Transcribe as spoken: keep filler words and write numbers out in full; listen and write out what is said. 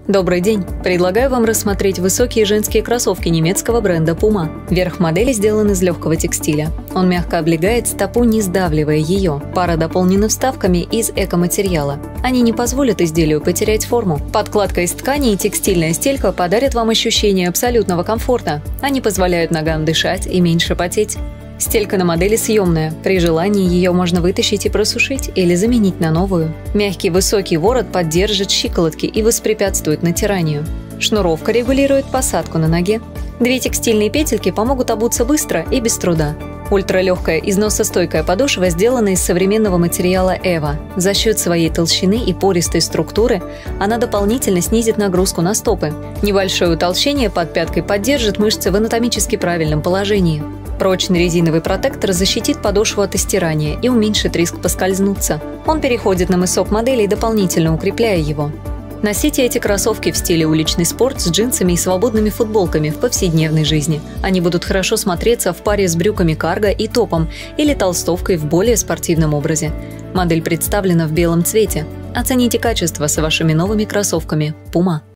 Добрый день! Предлагаю вам рассмотреть высокие женские кроссовки немецкого бренда Puma. Верх модели сделан из легкого текстиля. Он мягко облегает стопу, не сдавливая ее. Пара дополнена вставками из экоматериала. Они не позволят изделию потерять форму. Подкладка из ткани и текстильная стелька подарят вам ощущение абсолютного комфорта. Они позволяют ногам дышать и меньше потеть. Стелька на модели съемная. При желании ее можно вытащить и просушить или заменить на новую. Мягкий высокий ворот поддержит щиколотки и воспрепятствует натиранию. Шнуровка регулирует посадку на ноге. Две текстильные петельки помогут обуться быстро и без труда. Ультралегкая износостойкая подошва сделана из современного материала эва. За счет своей толщины и пористой структуры она дополнительно снизит нагрузку на стопы. Небольшое утолщение под пяткой поддержит мышцы в анатомически правильном положении. Прочный резиновый протектор защитит подошву от истирания и уменьшит риск поскользнуться. Он переходит на мысок модели, дополнительно укрепляя его. Носите эти кроссовки в стиле уличный спорт с джинсами и свободными футболками в повседневной жизни. Они будут хорошо смотреться в паре с брюками карго и топом или толстовкой в более спортивном образе. Модель представлена в белом цвете. Оцените качество с вашими новыми кроссовками Puma.